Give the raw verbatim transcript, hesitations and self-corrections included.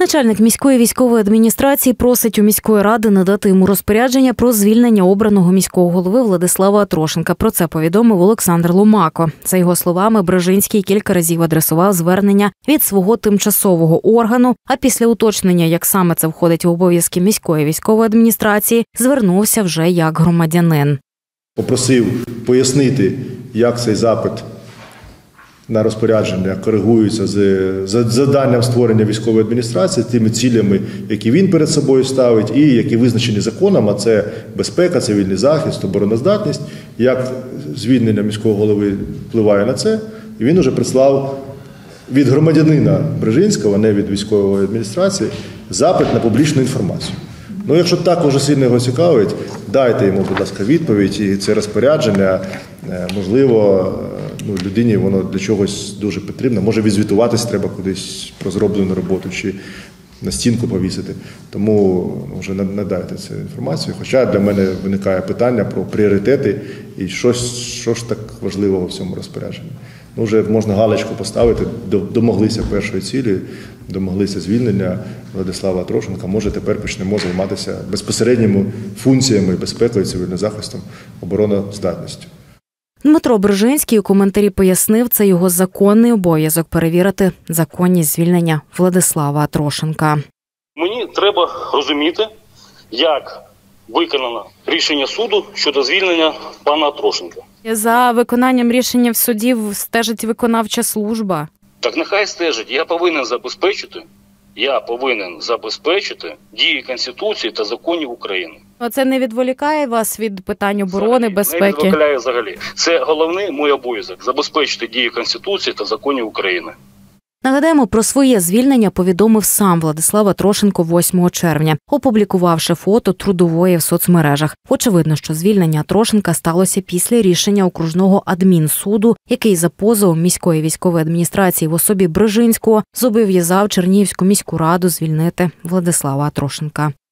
Начальник міської військової адміністрації просить у міської ради надати йому розпорядження про звільнення обраного міського голови Владислава Атрошенка. Про це повідомив Олександр Ломако. За його словами, Брижинський кілька разів адресував звернення від свого тимчасового органу, а після уточнення, як саме це входить в обов'язки міської військової адміністрації, звернувся вже як громадянин. Попросив пояснити, як цей запит на розпорядження коригуються з завданням створення військової адміністрації, тими цілями, які він перед собою ставить і які визначені законом, а це безпека, цивільний захист, обороноздатність, як звільнення міського голови впливає на це. І він уже прислав від громадянина Брижинського, не від військової адміністрації, запит на публічну інформацію. Ну, якщо так уже сильно його цікавить, дайте йому, будь ласка, відповідь, і це розпорядження, можливо, ну, людині воно для чогось дуже потрібно. Може, відзвітуватись треба кудись про зроблену роботу чи на стінку повісити. Тому вже надайте цю інформацію. Хоча для мене виникає питання про пріоритети і що, що ж так важливого в цьому розпорядженні. Ну, вже можна галочку поставити, домоглися першої цілі, домоглися звільнення Владислава Атрошенка. Може, тепер почнемо займатися безпосередніми функціями безпекою, цивільним захистом, обороноздатністю. Дмитро Брижинський у коментарі пояснив, це його законний обов'язок перевірити законність звільнення Владислава Атрошенка. Мені треба розуміти, як виконано рішення суду щодо звільнення пана Атрошенка. За виконанням рішення в суді стежить виконавча служба. Так нехай стежить. Я повинен забезпечити, я повинен забезпечити дії Конституції та законів України. Це не відволікає вас від питань оборони, взагалі, безпеки? Не відволікає взагалі. Це головний мій обов'язок – забезпечити дії Конституції та законів України. Нагадаємо, про своє звільнення повідомив сам Владислав Атрошенко восьмого червня, опублікувавши фото трудової в соцмережах. Очевидно, що звільнення Атрошенка сталося після рішення окружного адмінсуду, який за позовом міської військової адміністрації в особі Брижинського зобов'язав Чернігівську міську раду звільнити Владислава Атрошенка.